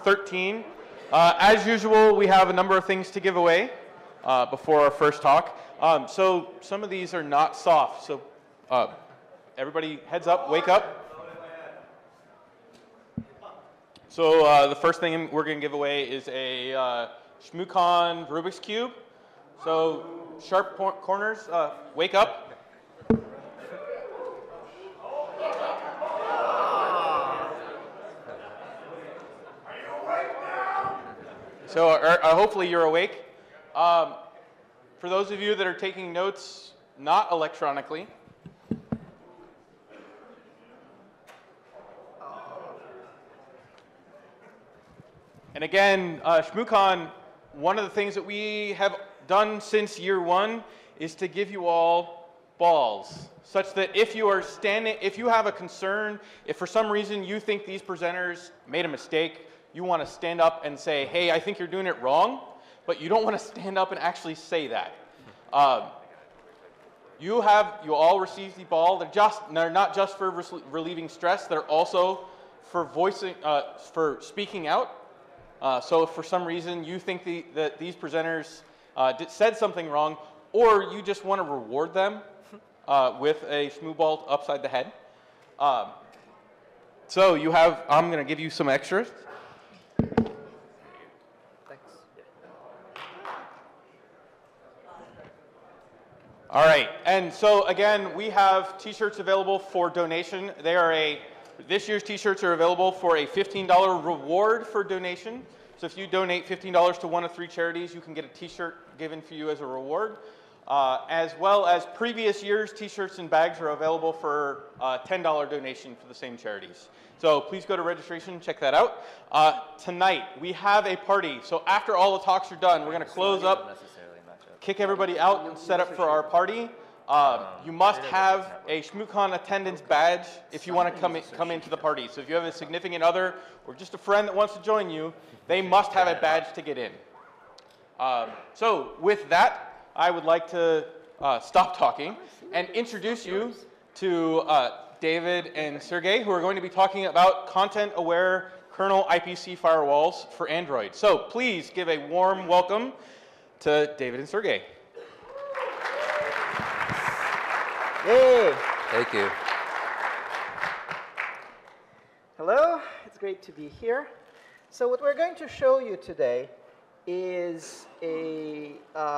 13. As usual, we have a number of things to give away before our first talk. So some of these are not soft. So everybody heads up, wake up. So the first thing we're going to give away is a Shmoocon Rubik's Cube. So sharp corners, wake up. So hopefully you're awake. For those of you that are taking notes, not electronically, and again, Shmoocon, one of the things that we have done since year one is to give you all balls, such that if you are if you have a concern, if for some reason you think these presenters made a mistake, you want to stand up and say, hey, I think you're doing it wrong, but you don't want to stand up and actually say that. You all received the ball. They're not just for relieving stress, they're also for for speaking out. So if for some reason you think that these presenters said something wrong, or you just want to reward them with a smooth ball upside the head. So I'm going to give you some extras. All right, and so again, we have t-shirts available for donation. This year's t-shirts are available for a $15 reward for donation. So if you donate $15 to one of 3 charities, you can get a t-shirt given for you as a reward. As well as previous year's t-shirts and bags are available for a $10 donation for the same charities. So please go to registration, check that out. Tonight, we have a party. So after all the talks are done, we're going to close up, kick everybody out, and set up for our party. You must have a Shmoocon attendance badge if you want to come into the party. So if you have a significant other or just a friend that wants to join you, they must have a badge to get in. So with that, I would like to stop talking and introduce you to David and Sergey, who are going to be talking about content-aware kernel IPC firewalls for Android. So please give a warm welcome to David and Sergey. Yay! Thank you. Hello, it's great to be here. So what we're going to show you today is a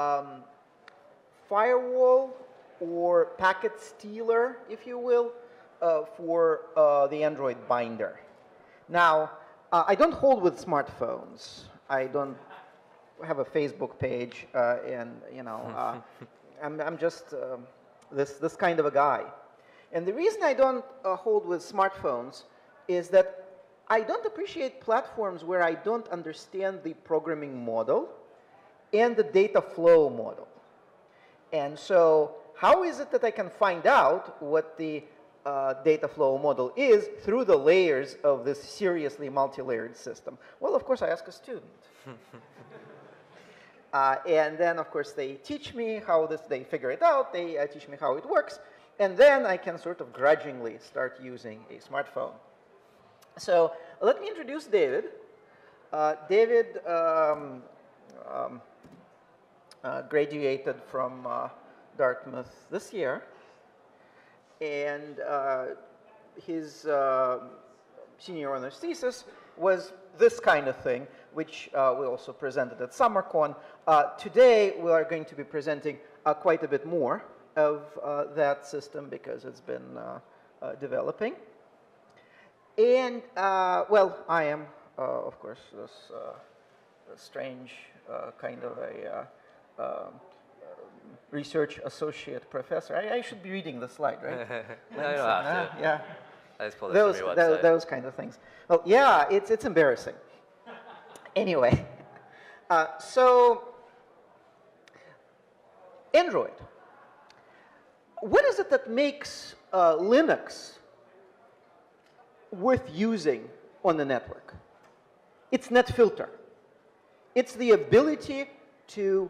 firewall or packet stealer, if you will, for the Android binder. Now, I don't hold with smartphones. I don't have a Facebook page, and I'm just this kind of a guy. And the reason I don't hold with smartphones is that I don't appreciate platforms where I don't understand the programming model and the data flow model. And so how is it that I can find out what the data flow model is through the layers of this seriously multi-layered system? Well, of course, I ask a student. And then, of course, they teach me how they figure it out. They teach me how it works. And then I can sort of grudgingly start using a smartphone. So let me introduce David. David graduated from Dartmouth this year. And his senior honors thesis was this kind of thing, which we also presented at SummerCon. Today, we are going to be presenting quite a bit more of that system because it's been developing. And, well, I am, of course, this strange kind of a research associate professor. I should be reading the slide, right? No, you don't have to. Yeah. I just pulled this from your website. Those kind of things. Well, yeah, it's embarrassing. Anyway, so Android. What is it that makes Linux worth using on the network? It's NetFilter. It's the ability to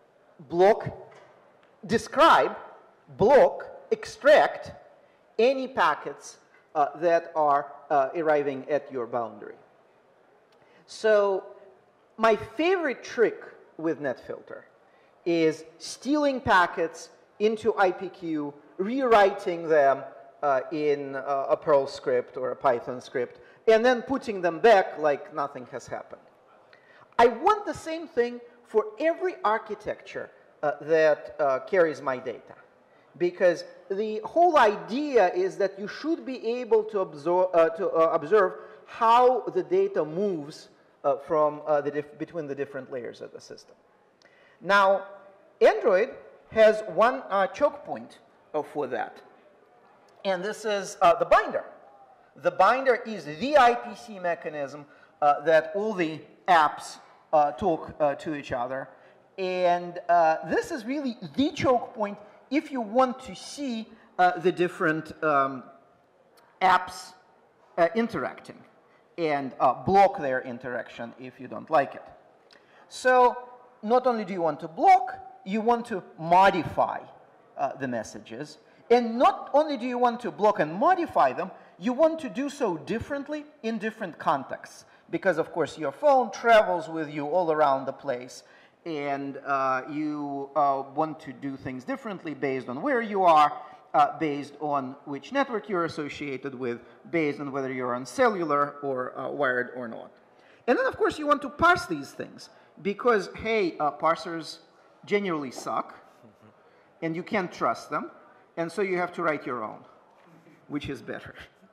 describe, block, extract any packets that are arriving at your boundary. So my favorite trick with NetFilter is stealing packets into IPQ, rewriting them in a Perl script or a Python script, and then putting them back like nothing has happened. I want the same thing for every architecture that carries my data. Because the whole idea is that you should be able to observe how the data moves between the different layers of the system. Now, Android has one choke point for that. And this is the binder. The binder is the IPC mechanism that all the apps talk to each other. And this is really the choke point if you want to see the different apps interacting and block their interaction if you don't like it. So not only do you want to block, you want to modify the messages. And not only do you want to block and modify them, you want to do so differently in different contexts. Because, of course, your phone travels with you all around the place. And you want to do things differently based on where you are, based on which network you're associated with, based on whether you're on cellular or wired or not. And then, of course, you want to parse these things. Because, hey, parsers generally suck. And you can't trust them. And so you have to write your own, which is better.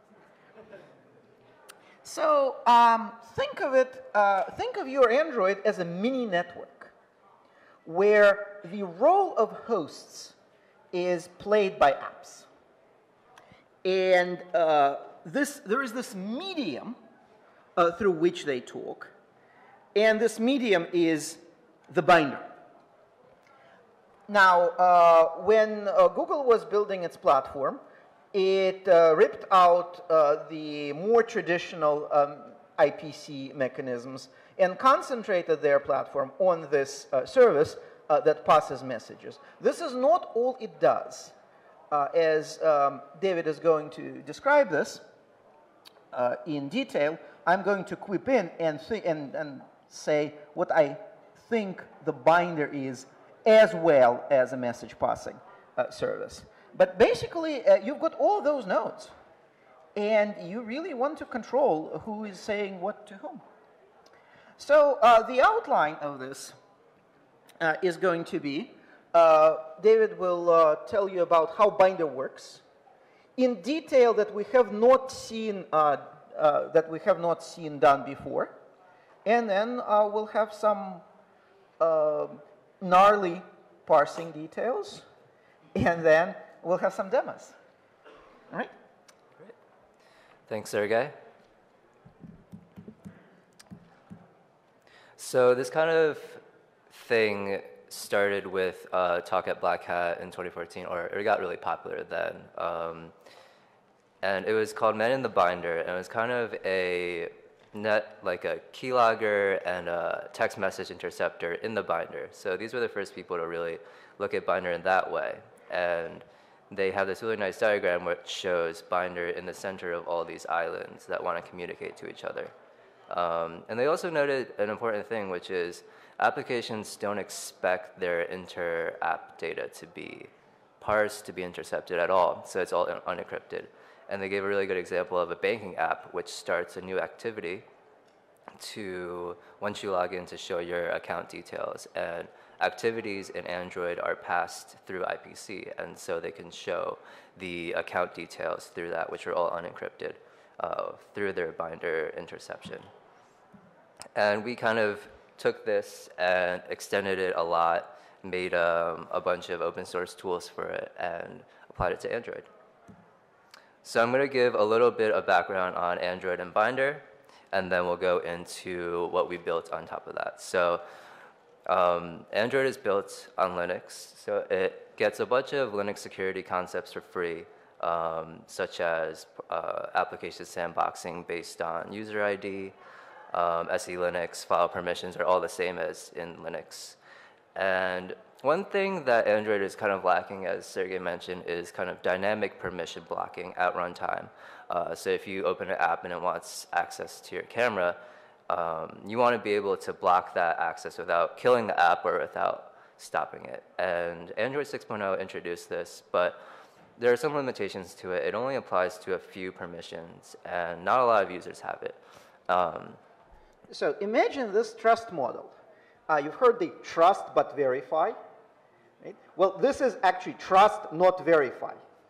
So think of your Android as a mini network where the role of hosts is played by apps. And there is this medium through which they talk. And this medium is the binder. Now, when Google was building its platform, it ripped out the more traditional IPC mechanisms and concentrated their platform on this service that passes messages. This is not all it does. As David is going to describe this in detail, I'm going to quip in and say what I think the binder is, as well as a message passing service. But basically, you've got all those nodes. And you really want to control who is saying what to whom. So the outline of this is going to be, David will tell you about how binder works in detail that we have not seen done before. And then we'll have some gnarly parsing details, and then we'll have some demos. All right? Great. Thanks, Sergey. So this kind of thing started with a talk at Black Hat in 2014, or it got really popular then. And it was called Men in the Binder, and it was kind of a like a keylogger and a text message interceptor in the binder. So these were the first people to really look at binder in that way. And they have this really nice diagram which shows binder in the center of all these islands that want to communicate to each other. And they also noted an important thing, which is applications don't expect their inter-app data to be parsed, to be intercepted at all. So it's all unencrypted. And they gave a really good example of a banking app which starts a new activity to, once you log in, to show your account details. And activities in Android are passed through IPC, and so they can show the account details through that, which are all unencrypted through their binder interception. And we kind of took this and extended it a lot, made a bunch of open source tools for it, and applied it to Android. So I'm going to give a little bit of background on Android and binder, and then we'll go into what we built on top of that. So Android is built on Linux, so it gets a bunch of Linux security concepts for free, such as application sandboxing based on user ID, SE Linux, file permissions are all the same as in Linux. And one thing that Android is kind of lacking, as Sergey mentioned, is kind of dynamic permission blocking at runtime. So if you open an app and it wants access to your camera, You want to be able to block that access without killing the app or without stopping it. And Android 6.0 introduced this, but there are some limitations to it. It only applies to a few permissions, and not a lot of users have it. So imagine this trust model. You've heard the trust but verify. Right? Well, this is actually trust, not verify.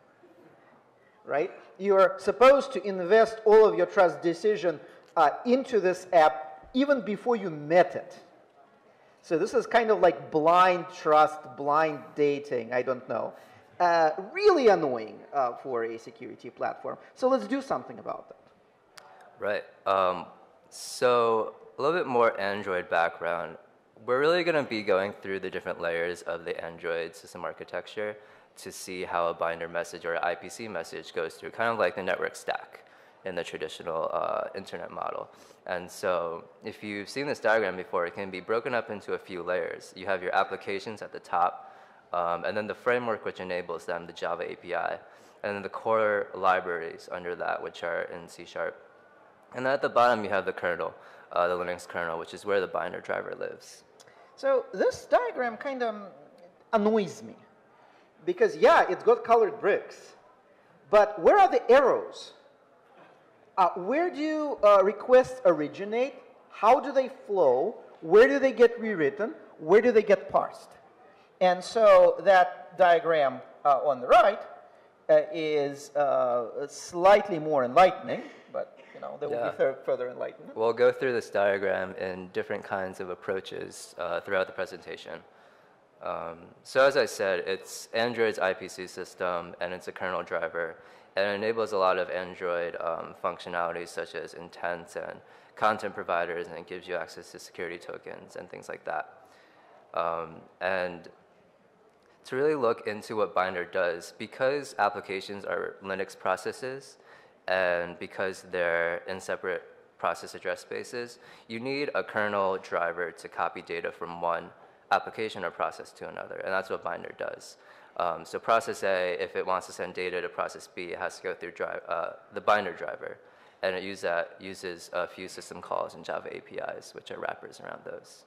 Right? You're supposed to invest all of your trust decision into this app even before you met it. So this is kind of like blind trust, blind dating, I don't know. Really annoying for a security platform. So let's do something about that. Right. So a little bit more Android background. We're really going to be going through the different layers of the Android system architecture to see how a binder message or an IPC message goes through, kind of like the network stack in the traditional internet model. And so if you've seen this diagram before, it can be broken up into a few layers. You have your applications at the top, and then the framework which enables them, the Java API, and then the core libraries under that, which are in C#. And then at the bottom, you have the kernel, the Linux kernel, which is where the binder driver lives. So this diagram kind of annoys me. Because, yeah, it's got colored bricks. But where are the arrows? Where do requests originate? How do they flow? Where do they get rewritten? Where do they get parsed? And so that diagram on the right is slightly more enlightening, but there will be further enlightenment. We'll go through this diagram in different kinds of approaches throughout the presentation. So as I said, it's Android's IPC system, and it's a kernel driver. And it enables a lot of Android functionalities such as intents and content providers, and it gives you access to security tokens and things like that. And to really look into what binder does, because applications are Linux processes, and because they're in separate process address spaces, you need a kernel driver to copy data from one application or process to another, and that's what binder does. So process A, if it wants to send data to process B, it has to go through the binder driver, and it uses a few system calls and Java APIs, which are wrappers around those.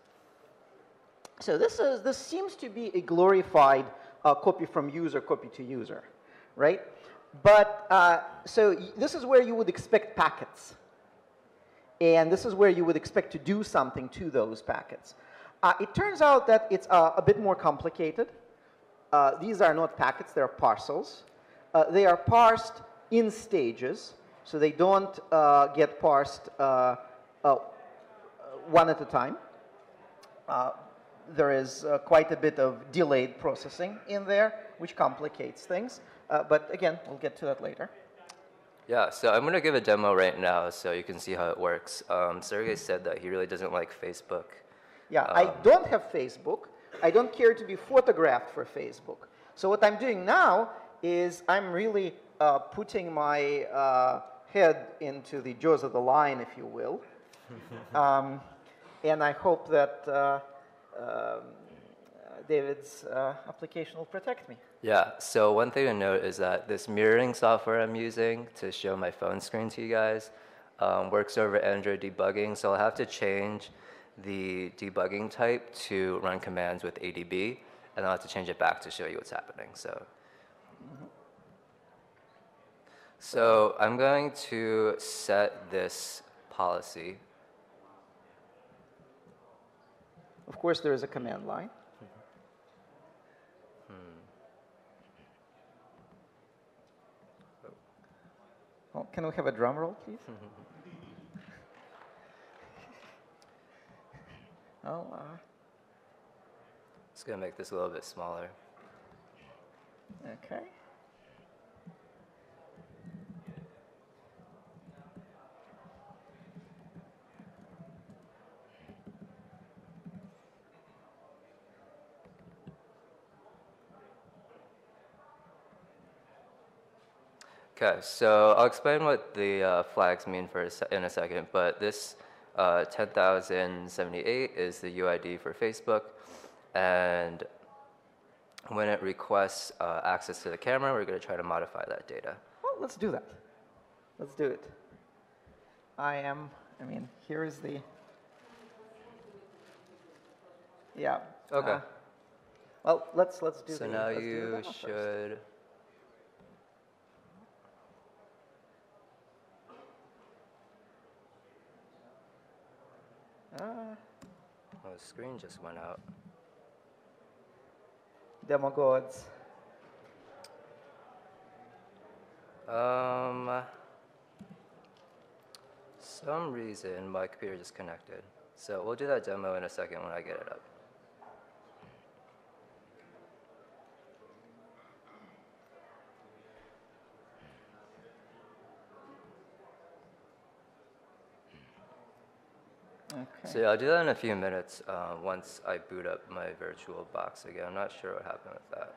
So this seems to be a glorified copy from user, copy to user, right? But so this is where you would expect packets, and this is where you would expect to do something to those packets. It turns out that it's a bit more complicated. These are not packets, they're parcels. They are parsed in stages, so they don't get parsed one at a time. There is quite a bit of delayed processing in there, which complicates things. But again, we'll get to that later. Yeah, so I'm going to give a demo right now so you can see how it works. Sergey said that he really doesn't like Facebook. Yeah, I don't have Facebook. I don't care to be photographed for Facebook. So what I'm doing now is I'm really putting my head into the jaws of the lion, if you will. And I hope that David's application will protect me. Yeah, so one thing to note is that this mirroring software I'm using to show my phone screen to you guys works over Android debugging, so I'll have to change the debugging type to run commands with ADB, and I'll have to change it back to show you what's happening. So I'm going to set this policy. Of course, there is a command line. Well, can we have a drum roll, please? Just going to make this a little bit smaller. Okay. Okay, so I'll explain what the flags mean in a second, but this 10,078 is the UID for Facebook, and when it requests access to the camera, we're going to try to modify that data. Well, let's do that. Let's do it. Here is the Yeah. Okay. Well, let's do. So the, now let's do the you demo first. should. Oh, the screen just went out. Demo gods. Some reason my computer disconnected. So we'll do that demo in a second when I get it up. Okay. So yeah, I'll do that in a few minutes once I boot up my virtual box again. I'm not sure what happened with that.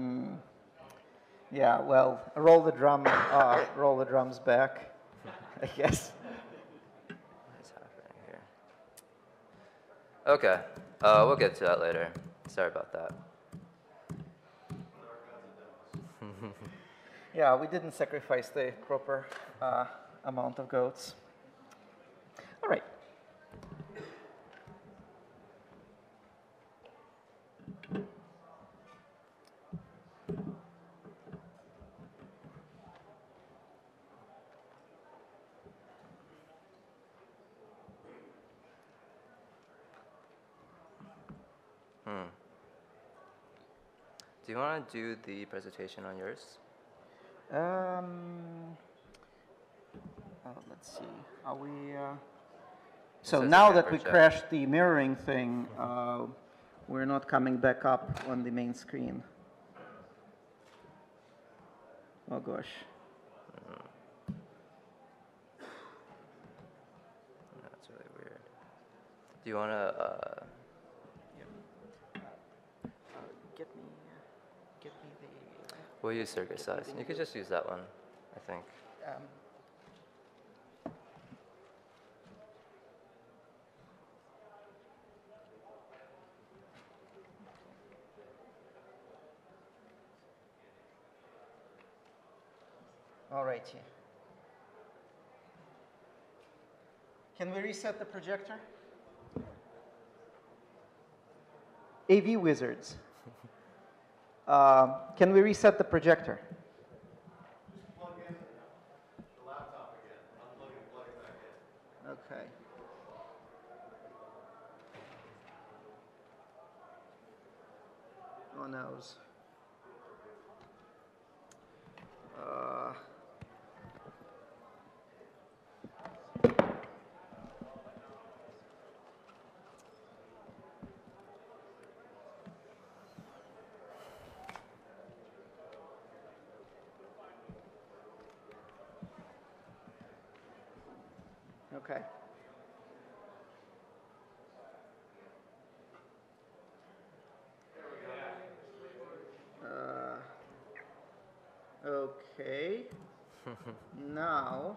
Yeah. Well, roll the drums back. I guess. What's happening here? Okay, we'll get to that later. Sorry about that. Yeah, we didn't sacrifice the proper amount of goats. All right. Do you want to do the presentation on yours? Let's see. Are we? So says now you that can't we project. crashed the mirroring thing, we're not coming back up on the main screen. Oh gosh. That's really weird. Do you want to? Get me the. We'll use circuit size. You could just use that one, I think. All righty. Can we reset the projector? AV wizards. Can we reset the projector? Just plug in the laptop again. Unplug it and plug it back in. Okay. Oh noes. Okay. Okay. Now.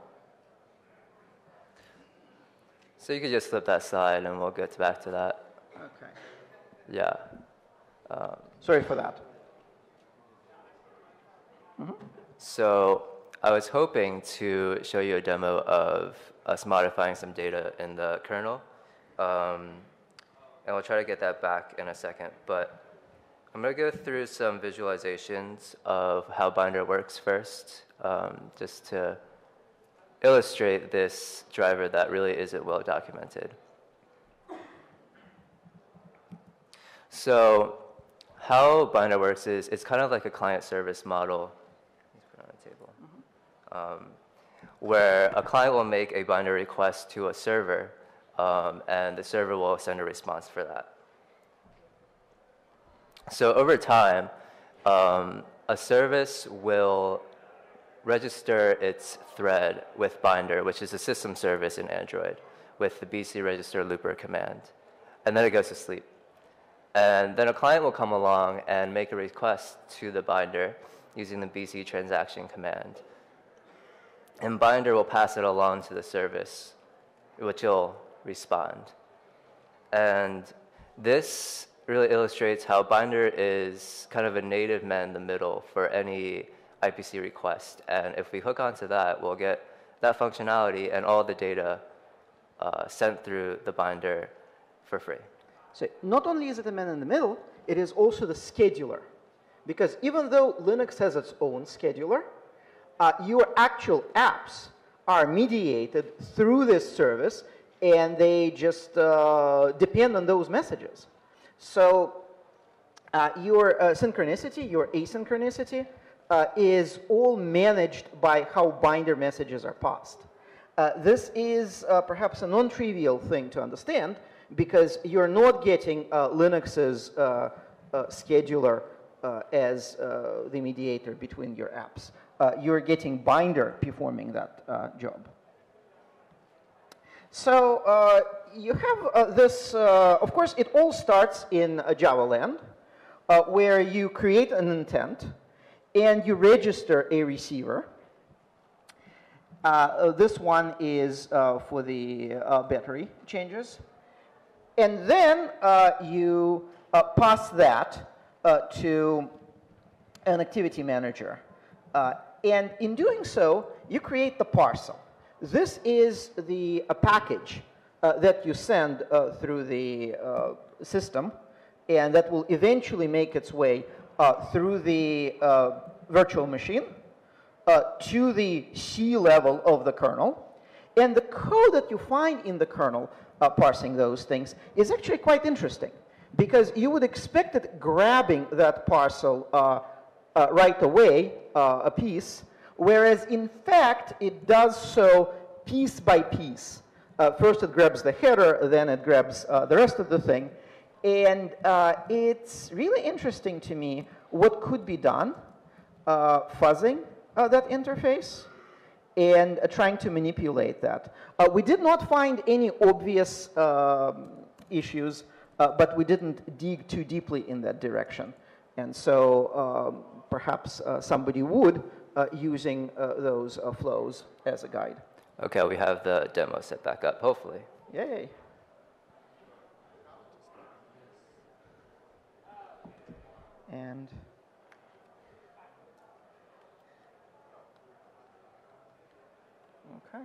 So you could just flip that slide and we'll get back to that. Okay. Yeah. Sorry for that. So I was hoping to show you a demo of us modifying some data in the kernel. And we'll try to get that back in a second. But I'm going to go through some visualizations of how Binder works first, just to illustrate this driver that really isn't well documented. So how Binder works is it's kind of like a client service model. Let's put it on a table. Where a client will make a Binder request to a server, and the server will send a response for that. So over time, a service will register its thread with Binder, which is a system service in Android, with the BC register looper command. And then it goes to sleep. And then a client will come along and make a request to the Binder using the BC transaction command. And Binder will pass it along to the service, which will respond. And this really illustrates how Binder is kind of a native man in the middle for any IPC request. And if we hook onto that, we'll get that functionality and all the data sent through the Binder for free. So not only is it a man in the middle, it is also the scheduler. Because even though Linux has its own scheduler, your actual apps are mediated through this service, and they just depend on those messages. So your synchronicity, your asynchronicity, is all managed by how binder messages are passed. This is perhaps a non-trivial thing to understand, because you're not getting Linux's scheduler as the mediator between your apps. You're getting binder performing that job. So you have this, of course, it all starts in Java land, where you create an intent and you register a receiver. This one is for the battery changes. And then you pass that to an activity manager. And in doing so, you create the parcel. This is a package that you send through the system, and that will eventually make its way through the virtual machine to the C level of the kernel. And the code that you find in the kernel parsing those things is actually quite interesting, because you would expect it grabbing that parcel right away, a piece, whereas in fact it does so piece by piece. First it grabs the header, then it grabs the rest of the thing. And it's really interesting to me what could be done fuzzing that interface and trying to manipulate that. We did not find any obvious issues, but we didn't dig too deeply in that direction. And so perhaps somebody would using those flows as a guide. Okay, we have the demo set back up, hopefully. Yay. And okay.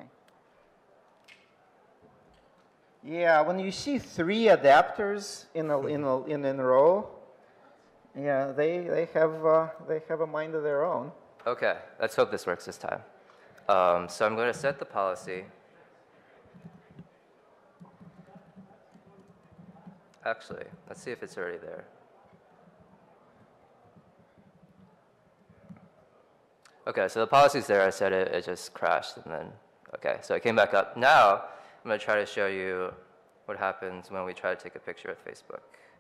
Yeah, when you see 3 adapters in a row, yeah, they have a mind of their own. Okay, let's hope this works this time. So I'm going to set the policy. Actually, let's see if it's already there. Okay, so the policy's there. I set it. It just crashed, and then okay. So it came back up. Now I'm going to try to show you what happens when we try to take a picture with Facebook.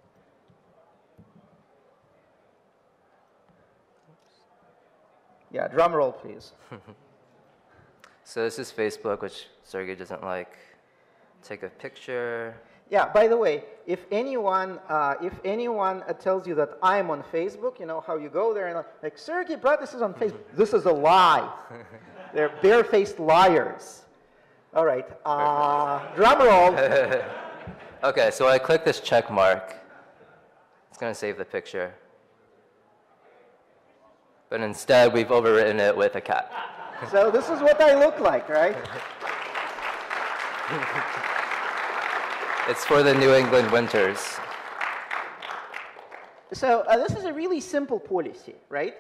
Yeah, drum roll, please. So this is Facebook, which Sergey doesn't like. Take a picture. Yeah, by the way, if anyone tells you that I'm on Facebook, you know how you go there and like, Sergey Bratus is on Facebook. This is a lie. They're barefaced liars. All right, drum roll. Okay, so I click this check mark. It's going to save the picture. But instead, we've overwritten it with a cat. So this is what I look like, right? It's for the New England winters. So this is a really simple policy, right?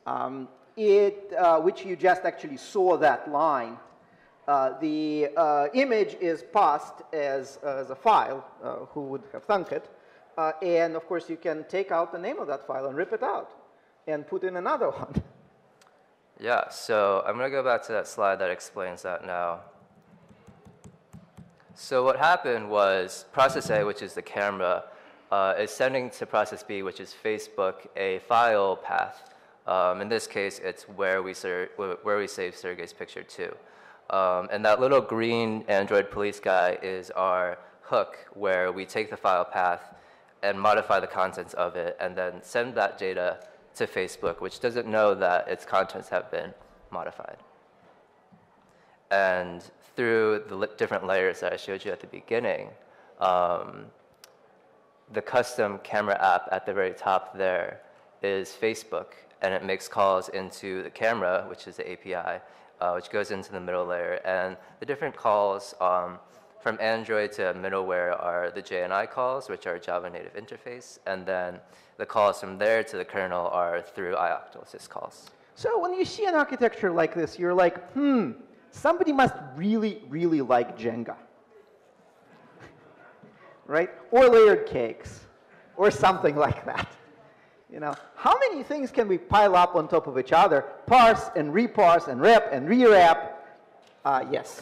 Which you just actually saw that line. The image is passed as a file. Who would have thunk it? And of course, you can take out the name of that file and rip it out and put in another one. Yeah, so I'm going to go back to that slide that explains that now. So what happened was process A, which is the camera, is sending to process B, which is Facebook, a file path. In this case, it's where we save Sergey's picture to. And that little green Android police guy is our hook, where we take the file path and modify the contents of it, and then send that data to Facebook, which doesn't know that its contents have been modified. And through the different layers that I showed you at the beginning, the custom camera app at the very top there is Facebook, and it makes calls into the camera, which is the API, which goes into the middle layer. And the different calls, From Android to middleware are the JNI calls, which are Java native interface, and then the calls from there to the kernel are through ioctl syscalls. So when you see an architecture like this, you're like, somebody must really, really like Jenga, right? Or layered cakes, or something like that. You know, how many things can we pile up on top of each other? Parse and reparse and rep and rewrap. Yes.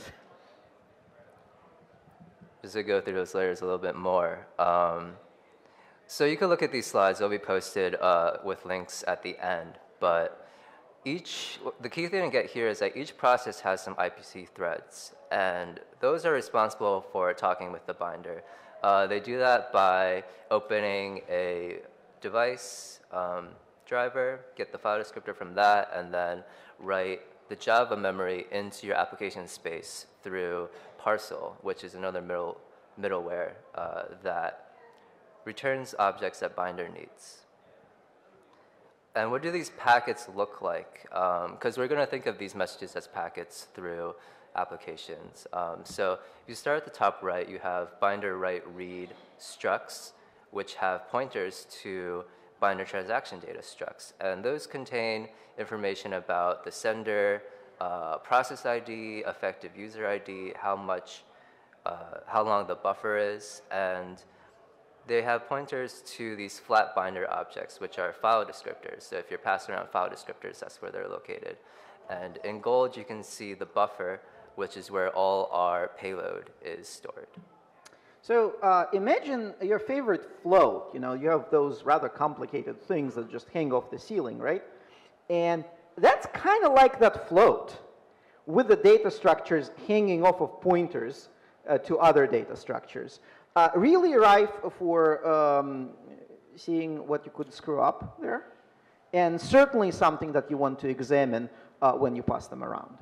Just to go through those layers a little bit more. So you can look at these slides. They'll be posted with links at the end. But the key thing to get here is that each process has some IPC threads. And those are responsible for talking with the binder. They do that by opening a device driver, get the file descriptor from that, and then write the Java memory into your application space through Parcel, which is another middleware that returns objects that binder needs. And what do these packets look like? Because we're going to think of these messages as packets through applications. So if you start at the top right, you have binder write read structs, which have pointers to binder transaction data structs. And those contain information about the sender, process ID, effective user ID, how long the buffer is, and they have pointers to these flat binder objects, which are file descriptors. So if you're passing around file descriptors, that's where they're located. And in gold, you can see the buffer, which is where all our payload is stored. So imagine your favorite float. You know, you have those rather complicated things that just hang off the ceiling, right? And that's kind of like that float with the data structures hanging off of pointers to other data structures. Really rife for seeing what you could screw up there, and certainly something that you want to examine when you pass them around.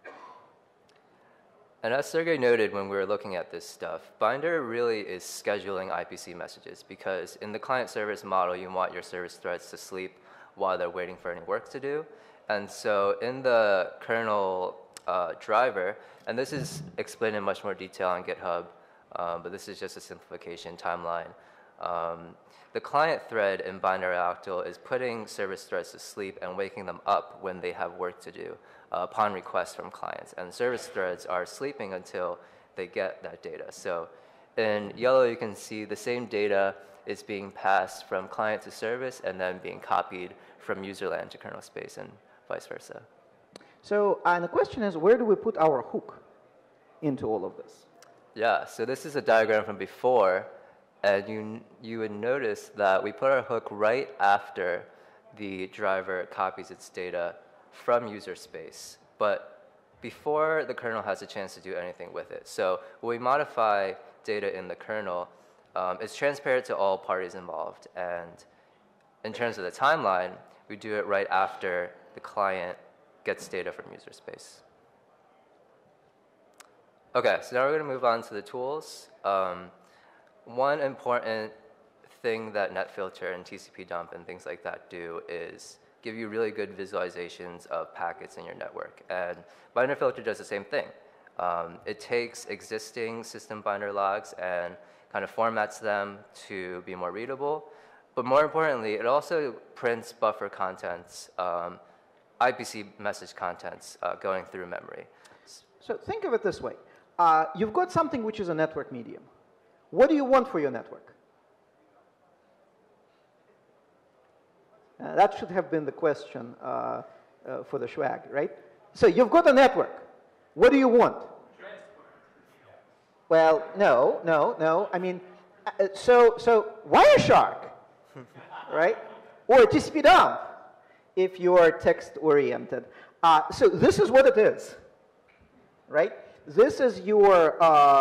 And as Sergey noted when we were looking at this stuff, binder really is scheduling IPC messages, because in the client service model, you want your service threads to sleep while they're waiting for any work to do. And so in the kernel driver, and this is explained in much more detail on GitHub, but this is just a simplification timeline. The client thread in binary octal is putting service threads to sleep and waking them up when they have work to do upon request from clients. And service threads are sleeping until they get that data. So in yellow, you can see the same data is being passed from client to service and then being copied from user land to kernel space and vice versa. So and the question is, where do we put our hook into all of this? Yeah, so this is a diagram from before, and you would notice that we put our hook right after the driver copies its data from user space, but before the kernel has a chance to do anything with it. So when we modify data in the kernel, it's transparent to all parties involved, and in terms of the timeline, we do it right after the client gets data from user space. Okay, so now we're going to move on to the tools. One important thing that NetFilter and TCP dump and things like that do is give you really good visualizations of packets in your network. And binder filter does the same thing. It takes existing system binder logs and kind of formats them to be more readable. But more importantly, it also prints buffer contents, IPC message contents going through memory. So think of it this way. You've got something which is a network medium. What do you want for your network? That should have been the question for the swag, right? So you've got a network. What do you want? Well, no. I mean, so Wireshark, right? Or TCP dump, if you are text-oriented. So this is what it is, right? This is your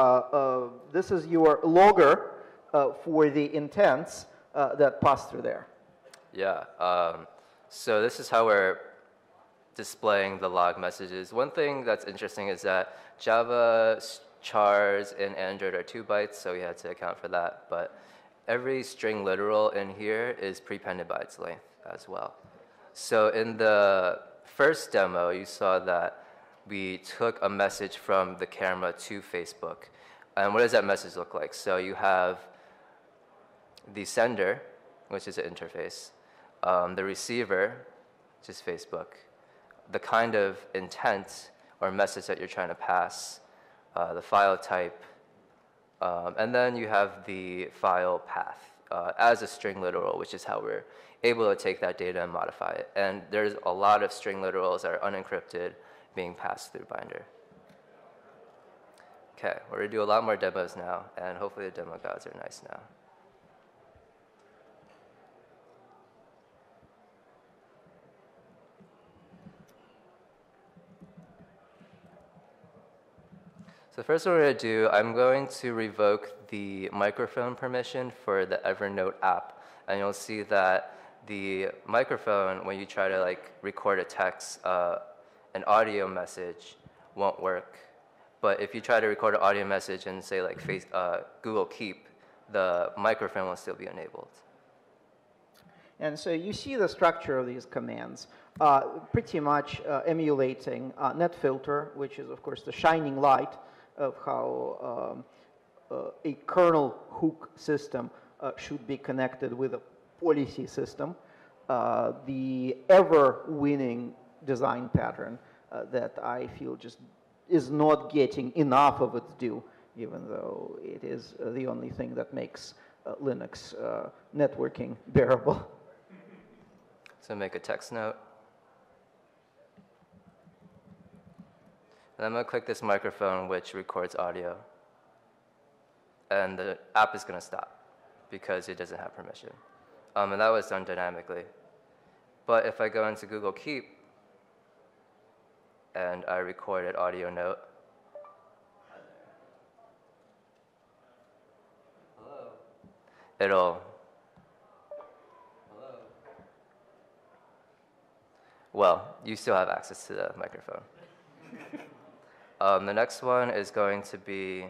logger for the intents that pass through there. Yeah. So this is how we're displaying the log messages. One thing that's interesting is that Java chars in Android are 2 bytes, so we had to account for that. But every string literal in here is prepended by its length as well. So in the first demo, you saw that we took a message from the camera to Facebook. And what does that message look like? So you have the sender, which is an interface, the receiver, which is Facebook, the kind of intent or message that you're trying to pass, the file type, and then you have the file path as a string literal, which is how we're able to take that data and modify it. And there's a lot of string literals that are unencrypted being passed through Binder. Okay, we're going to do a lot more demos now, and hopefully the demo gods are nice now. So first what we're going to do, I'm going to revoke the microphone permission for the Evernote app. And you'll see that the microphone, when you try to record a text, an audio message won't work. But if you try to record an audio message and say Google Keep, the microphone will still be enabled. And so you see the structure of these commands pretty much emulating netfilter, which is, of course, the shining light of how a kernel hook system should be connected with a policy system. The ever-winning design pattern that I feel just is not getting enough of its due, even though it is the only thing that makes Linux networking bearable. So make a text note. And I'm going to click this microphone, which records audio. And the app is going to stop because it doesn't have permission. And that was done dynamically. But if I go into Google Keep and I record an audio note, it'll, well, you still have access to the microphone. The next one is going to be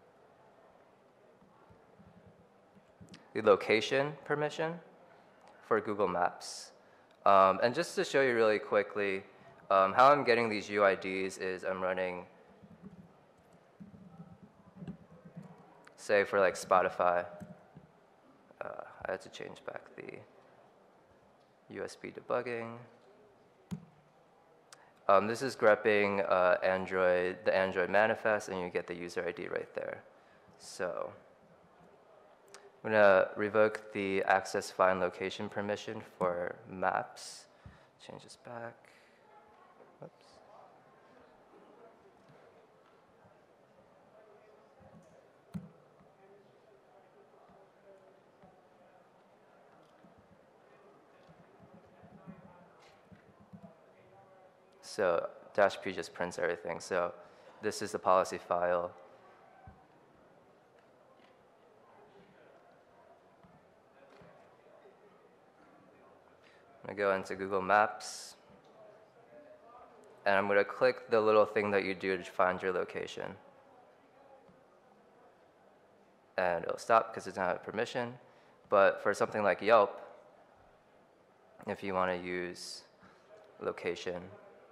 the location permission for Google Maps. And just to show you really quickly, how I'm getting these UIDs is I'm running, say for Spotify, I had to change back the USB debugging. This is grepping the Android manifest, and you get the user ID right there. So I'm going to revoke the access find location permission for maps. Change this back. Whoops. So -p just prints everything. So this is the policy file. I'm going to go into Google Maps. And I'm going to click the little thing that you do to find your location. And it'll stop because it doesn't have permission. But for something like Yelp, if you want to use location,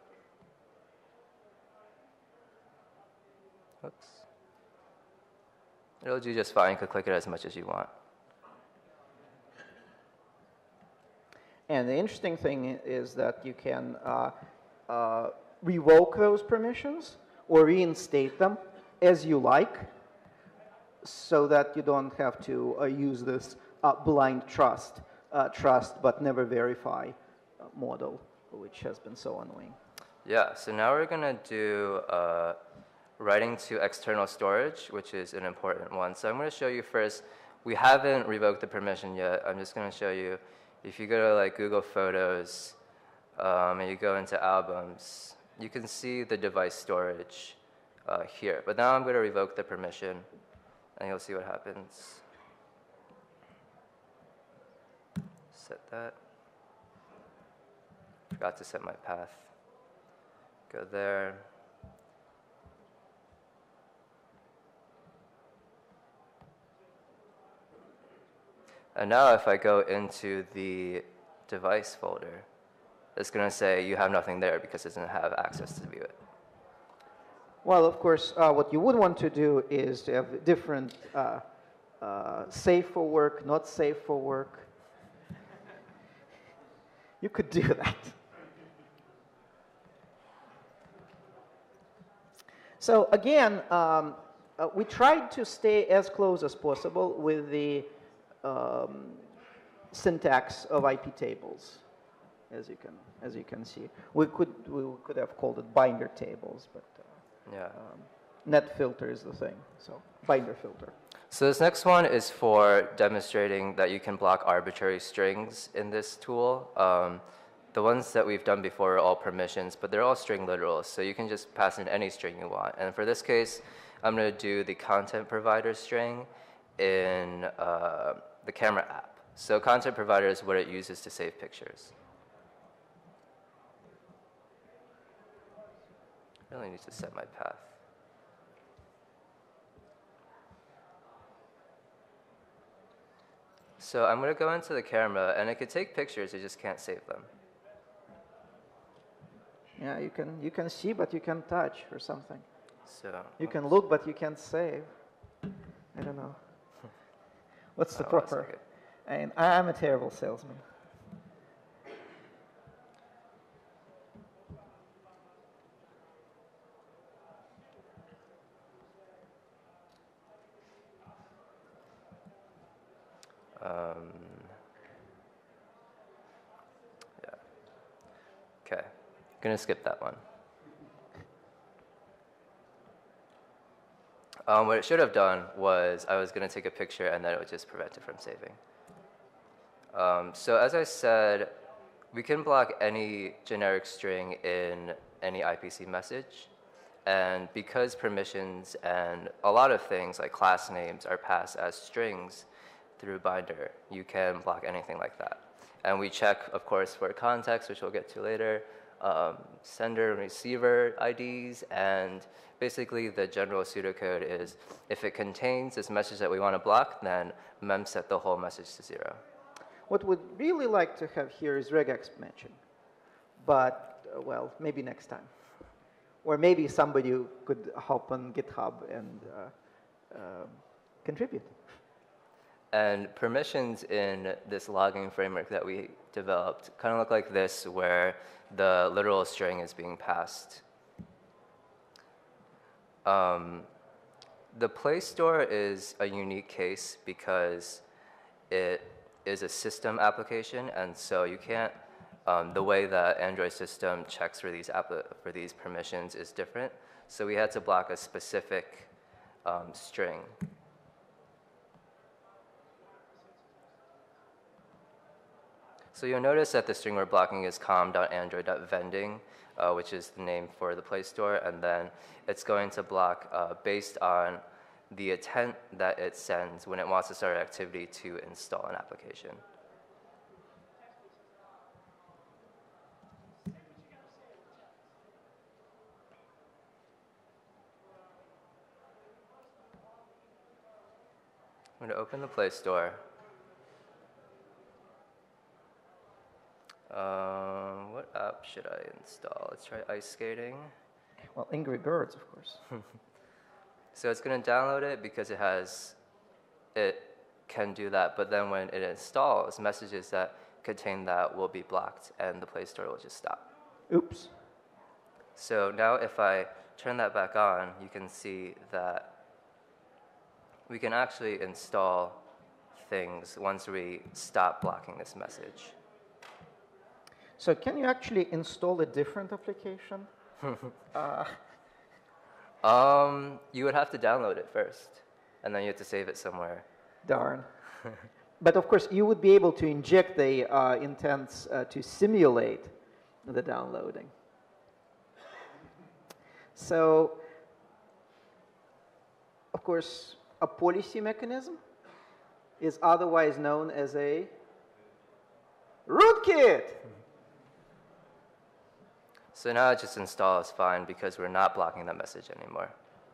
oops, it'll do just fine. You can click it as much as you want. And the interesting thing is that you can revoke those permissions or reinstate them as you like, so that you don't have to use this blind trust but never verify model, which has been so annoying. Yeah, so now we're going to do writing to external storage, which is an important one. So I'm going to show you first. We haven't revoked the permission yet. I'm just going to show you. If you go to Google Photos and you go into Albums, you can see the device storage here. But now I'm going to revoke the permission, and you'll see what happens. Set that. Forgot to set my path. Go there. And now if I go into the device folder, it's going to say you have nothing there because it doesn't have access to view it. Well, of course, what you would want to do is to have different safe for work, not safe for work. You could do that. So again, we tried to stay as close as possible with the syntax of IP tables, as you can see. We could have called it binder tables, but net filter is the thing. So binder filter. So this next one is for demonstrating that you can block arbitrary strings in this tool. The ones that we've done before are all permissions, but they're all string literals, so you can just pass in any string you want. And for this case, I'm going to do the content provider string in the camera app. So content provider is what it uses to save pictures. I really need to set my path. So I'm going to go into the camera, and it could take pictures, you just can't save them. Yeah, you can see, but you can't touch or something. So you can look, but you can't save. I don't know. What's the proper? And I'm a terrible salesman. Yeah. Okay. Gonna skip that one. What it should have done was I was going to take a picture and then it would just prevent it from saving. So as I said, we can block any generic string in any IPC message. And because permissions and a lot of things like class names are passed as strings through binder, you can block anything like that. And we check, of course, for context, which we'll get to later, sender and receiver IDs, and basically the general pseudocode is if it contains this message that we want to block, then mem set the whole message to 0. What we'd really like to have here is regex matching, but well, maybe next time. Or maybe somebody could hop on GitHub and contribute. And permissions in this logging framework that we developed kind of look like this, where the literal string is being passed. The Play Store is a unique case because it is a system application, and so you can't, the way that Android system checks for these permissions is different. So we had to block a specific string. So you'll notice that the string we're blocking is com.android.vending, which is the name for the Play Store, and then it's going to block based on the intent that it sends when it wants to start an activity to install an application. I'm going to open the Play Store. What app should I install? Let's try ice skating. Well, Angry Birds, of course. So it's going to download it because it can do that, but then when it installs, messages that contain that will be blocked and the Play Store will just stop. Oops. So now if I turn that back on, you can see that we can actually install things once we stop blocking this message. So can you actually install a different application? You would have to download it first, and then you have to save it somewhere. Darn. But of course, you would be able to inject the intents to simulate the downloading. So, of course, a policy mechanism is otherwise known as a rootkit. So now it just installs fine because we're not blocking that message anymore.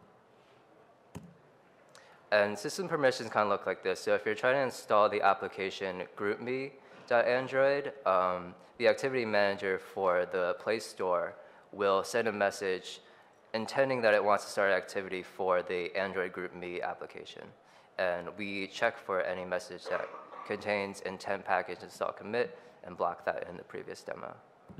And system permissions kind of look like this. So if you're trying to install the application groupme.android, the activity manager for the Play Store will send a message intending that it wants to start activity for the Android Group Me application. And we check for any message that contains intent package install commit and block that in the previous demo.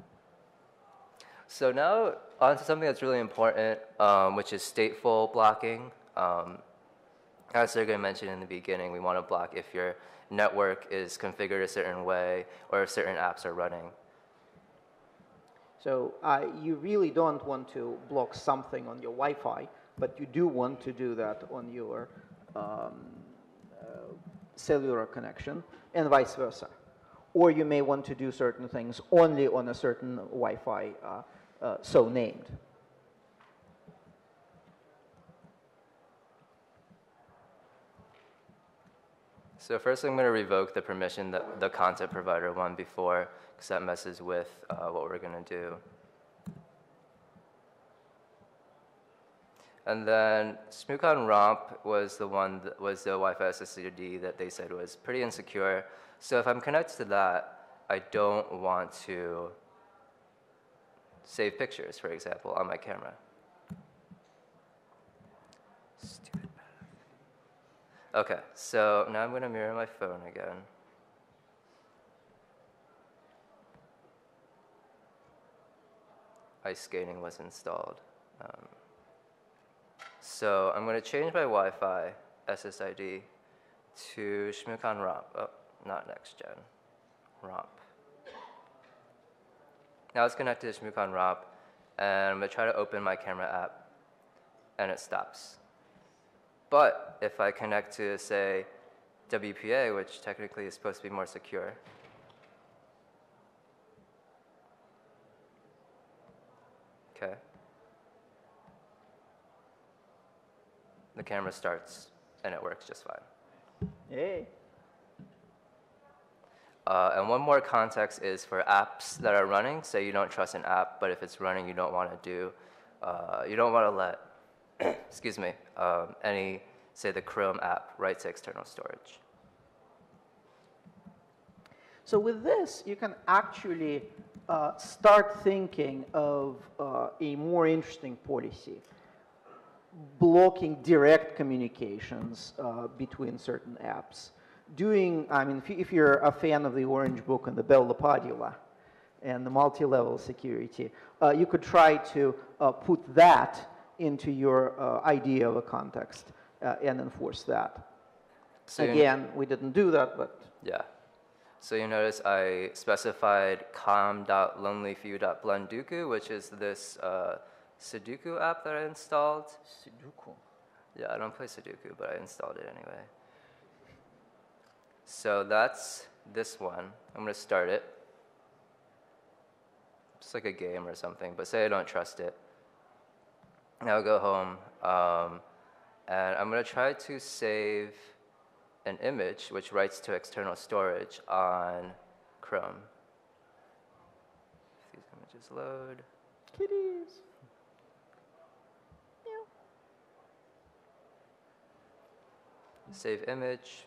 So now on to something that's really important, which is stateful blocking. As Sergey mentioned in the beginning, we want to block if your network is configured a certain way or if certain apps are running. So you really don't want to block something on your Wi-Fi, but you do want to do that on your cellular connection and vice versa. Or you may want to do certain things only on a certain Wi-Fi so named. So first I'm going to revoke the permission that the content provider one before, because that messes with what we're going to do. And then Shmoocon romp was the one that was the Wi-Fi SSID that they said was pretty insecure. So if I'm connected to that, I don't want to save pictures, for example, on my camera. Stupid. Okay, so now I'm going to mirror my phone again. Ice skating was installed. So I'm going to change my Wi-Fi SSID to Shmoocon romp. Oh, not next gen. Romp. Now it's connected to Shmoocon romp, and I'm going to try to open my camera app, and it stops. But if I connect to, say, WPA, which technically is supposed to be more secure, okay, the camera starts, and it works just fine. Hey. And one more context is for apps that are running. Say you don't trust an app, but if it's running, you don't want to do, you don't want to let, excuse me, any, say the Chrome app write to external storage. So with this, you can actually start thinking of a more interesting policy, blocking direct communications between certain apps. I mean, if you're a fan of the Orange Book and the Bella Padula and the multi-level security, you could try to put that into your idea of a context and enforce that. So again, we didn't do that, but... Yeah. So you notice I specified com.lonelyfew.blunduku, which is this Sudoku app that I installed. Sudoku? Yeah, I don't play Sudoku, but I installed it anyway. So that's this one. I'm going to start it. It's like a game or something, but say I don't trust it. Now I'll go home, and I'm going to try to save an image which writes to external storage on Chrome. If these images load. Kitties. Meow. Save image.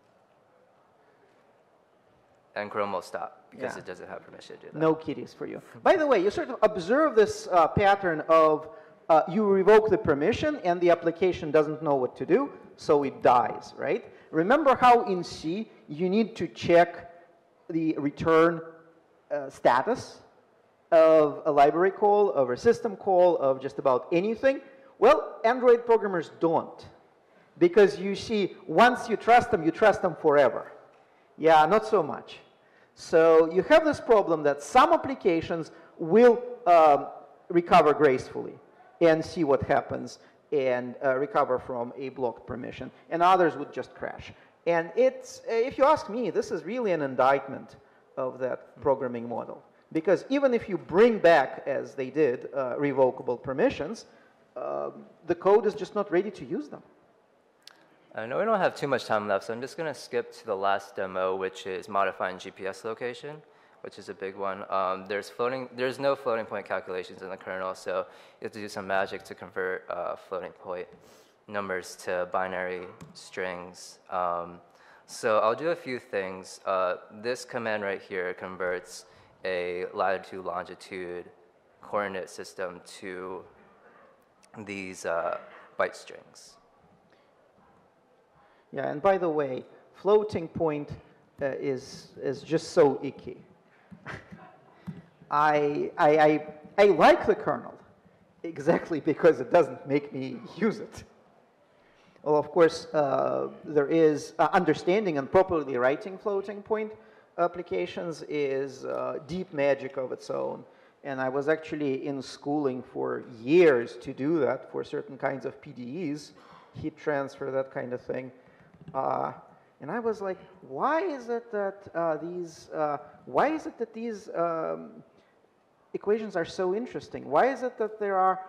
And Chrome will stop because it doesn't have permission to do that. No kitties for you. By the way, you sort of observe this pattern of you revoke the permission and the application doesn't know what to do, so it dies, right? Remember how in C you need to check the return status of a library call, of a system call, of just about anything? Well, Android programmers don't. Because you see, once you trust them forever. Yeah, not so much. So you have this problem that some applications will recover gracefully and see what happens and recover from a blocked permission, and others would just crash. And it's, if you ask me, this is really an indictment of that programming model. Because even if you bring back, as they did, revocable permissions, the code is just not ready to use them. I know we don't have too much time left, so I'm just going to skip to the last demo, which is modifying GPS location, which is a big one. There's no floating point calculations in the kernel, so you have to do some magic to convert floating point numbers to binary strings. So I'll do a few things. This command right here converts a latitude-longitude coordinate system to these byte strings. Yeah, and by the way, floating point is just so icky. I like the kernel exactly because it doesn't make me use it. Well, of course, there is understanding and properly writing floating point applications is deep magic of its own. And I was actually in schooling for years to do that for certain kinds of PDEs, heat transfer, that kind of thing. And I was like, why is it that these equations are so interesting? Why is it that there are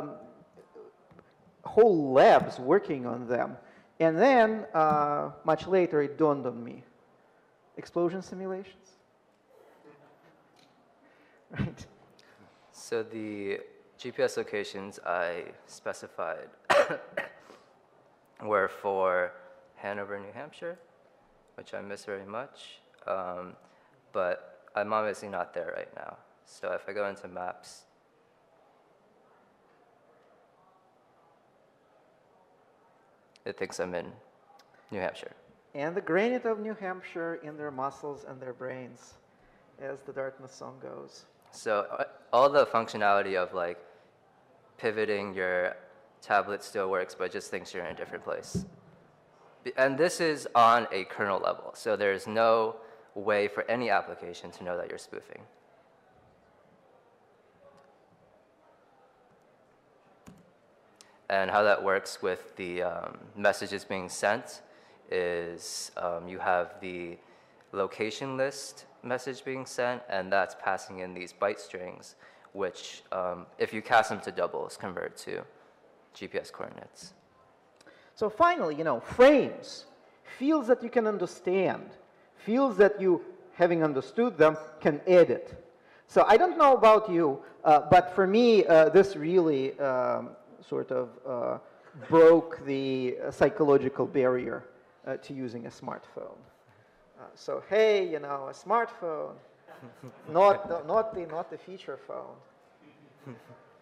whole labs working on them? And then, much later, it dawned on me. Explosion simulations. Right. So the GPS locations I specified were for Hanover, New Hampshire, which I miss very much, but I'm obviously not there right now. So if I go into maps, it thinks I'm in New Hampshire. And the granite of New Hampshire in their muscles and their brains, as the Dartmouth song goes. So all the functionality of like pivoting your tablet still works, but it just thinks you're in a different place. And this is on a kernel level, so there's no way for any application to know that you're spoofing. And how that works with the messages being sent is you have the location list message being sent, and that's passing in these byte strings, which, if you cast them to doubles, convert to GPS coordinates. So finally, frames, fields that you can understand, fields that you, having understood them, can edit. So I don't know about you, but for me, this really sort of broke the psychological barrier to using a smartphone. So hey, a smartphone, not the feature phone.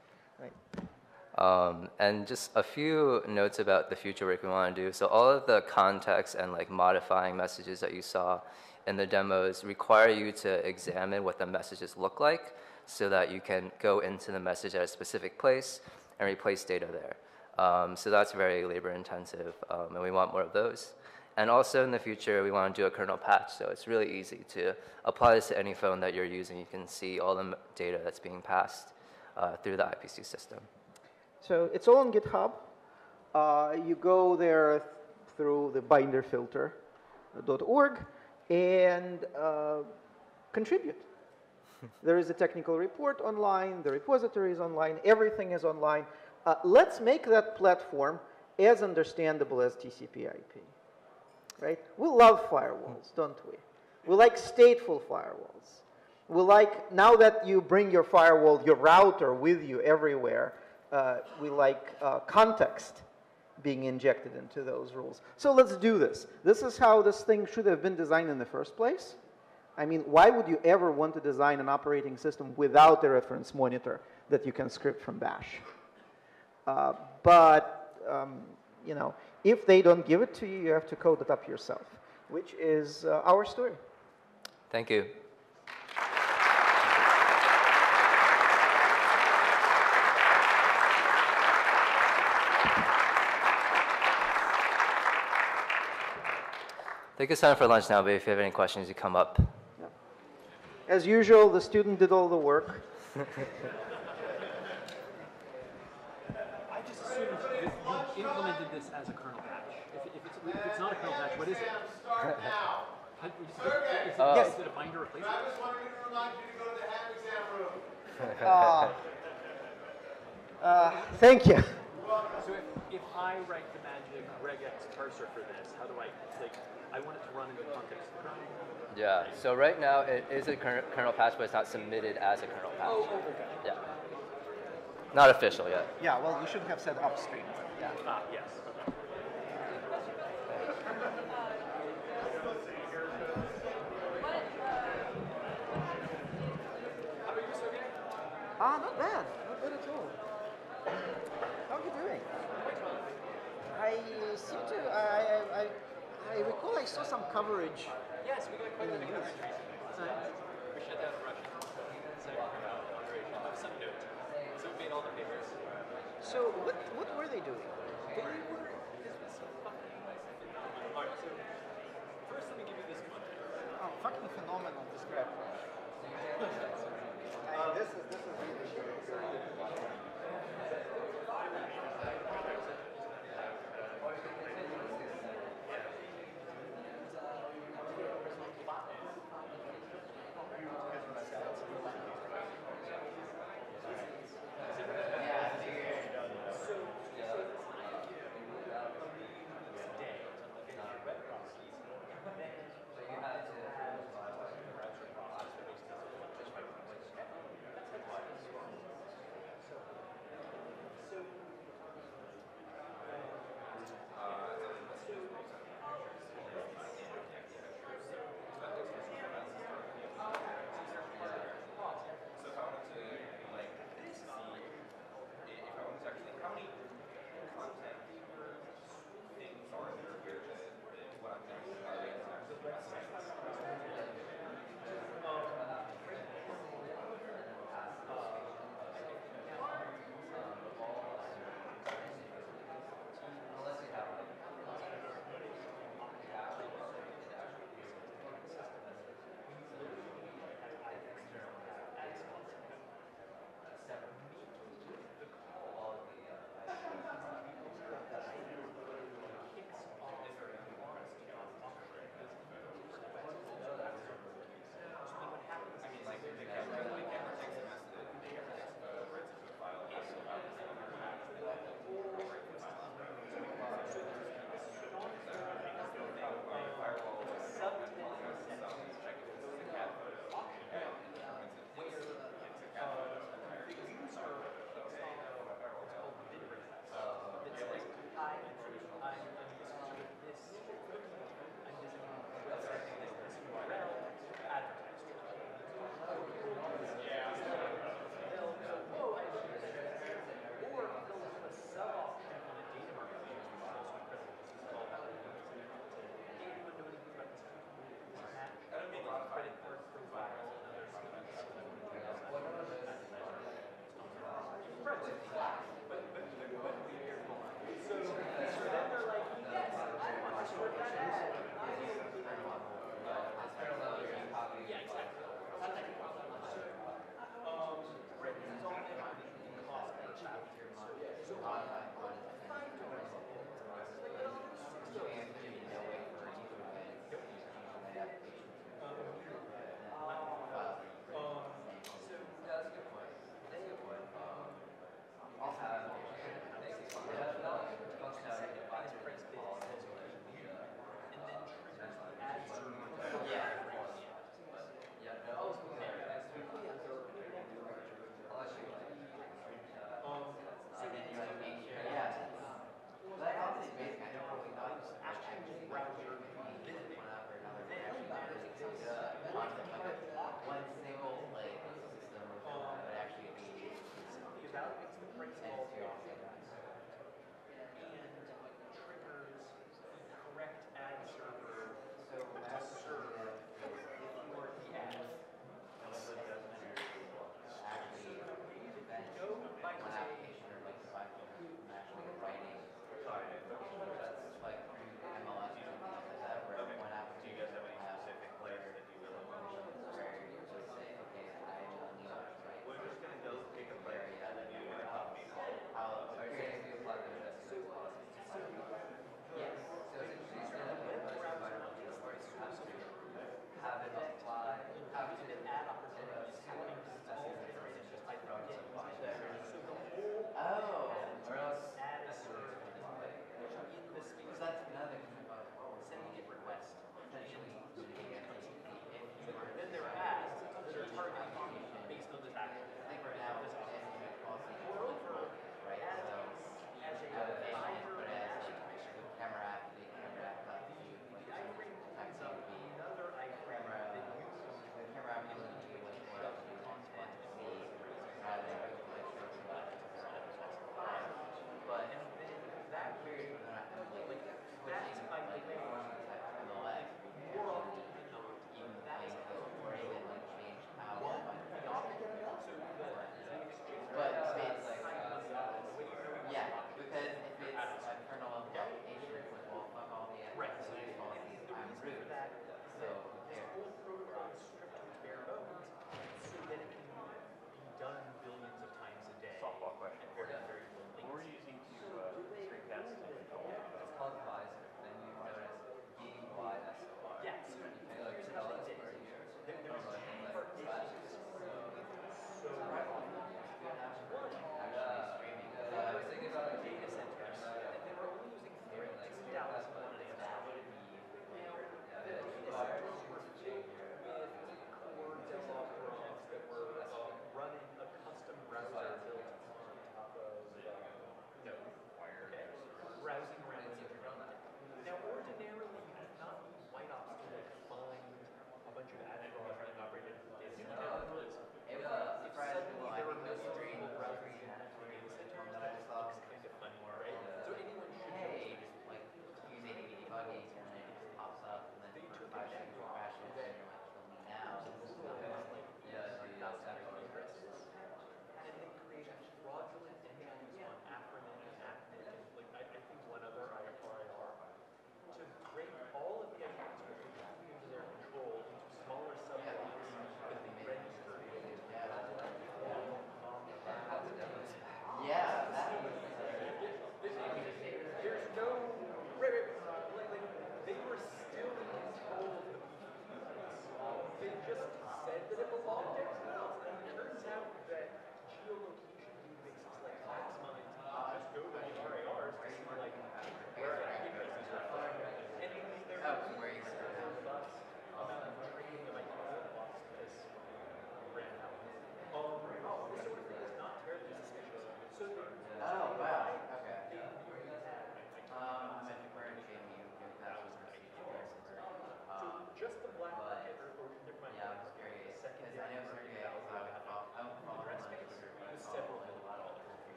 Right. And just a few notes about the future work we want to do. So all of the context and like modifying messages that you saw in the demos require you to examine what the messages look like so that you can go into the message at a specific place and replace data there. So that's very labor intensive, and we want more of those. And also in the future, we want to do a kernel patch, so it's really easy to apply this to any phone that you're using. You can see all the data that's being passed through the IPC system. So it's all on GitHub. You go there through the binderfilter.org and contribute. There is a technical report online, the repository is online, everything is online. Let's make that platform as understandable as TCP/IP. Right? We love firewalls, don't we? We like stateful firewalls. We like, now that you bring your firewall, your router with you everywhere, we like context being injected into those rules. So let's do this. This is how this thing should have been designed in the first place. I mean, why would you ever want to design an operating system without a reference monitor that you can script from bash? If they don't give it to you, you have to code it up yourself, which is our story. Thank you. I think it's time for lunch now, but if you have any questions, you come up. Yeah. As usual, the student did all the work. I just assumed that you implemented this as a kernel patch. If it's not a kernel patch, what is it? Start now. Yes. Is it a binder replacement? Travis wanted me to remind you to go to the ham exam room. Thank you. So if I write the magic regex parser for this, how do I, I want it to run in the context of the kernel? Yeah, so right now it is a kernel patch, but it's not submitted as a kernel patch. Oh, okay. Yeah. Not official yet. Yeah, well, you should have said upstream. Yeah. Yes. Okay. Not bad. Not bad at all. saw some coverage. Yes, we got quite a bit of coverage recently. We shut down a Russian operation of some note. So we made all the papers. So what were they doing? This was so fucking Alright, so first let me give you this one. Oh, fucking phenomenal, this graph. This is really good.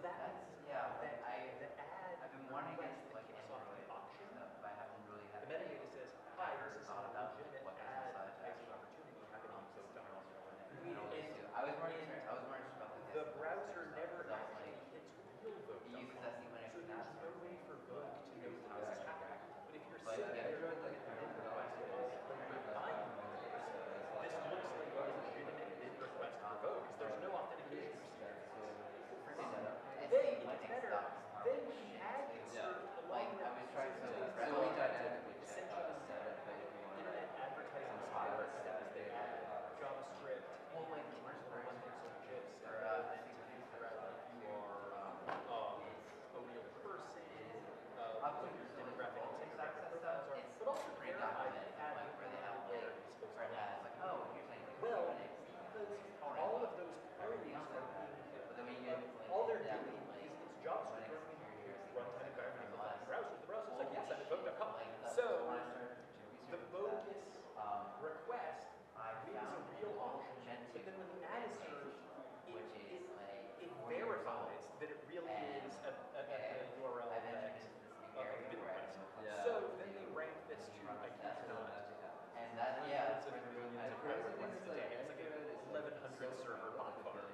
that means the ad I've been warning request against that like kicks off the Android auction, stuff, but I haven't really had the metadata says, hi, this is thought a about legitimate what ad business advertising opportunity happening in Bookdown. I was more interested about The browser never actually hits real Vogue. He uses that sequence So there's no way for Vogue to know how this is happening. But if you're sitting there Android looking at the bid request when you're buying those, this looks like a legitimate bid request for Vogue because there's no authentication procedure. Then it gets better. Then when the ad gets served along with essentially internet advertising spyware stuff as they add JavaScript and relationships that figure out if you are a real person, what your demographic and psychographic profiles are, but also to verify that the ad where it's supposed to be. Well, because all of those queries are being, all they're doing is it's JavaScript running in your runtime environment in the browser. The browser's like, yes, I'm at Vogue.com. So the bogus request is a real option, but then when the ad is served, it verifies that it really is at the URL of the bid request. So then they rank this to, I think, not. And that, yeah, It's a request a day. It's like a 1100 server bonfire.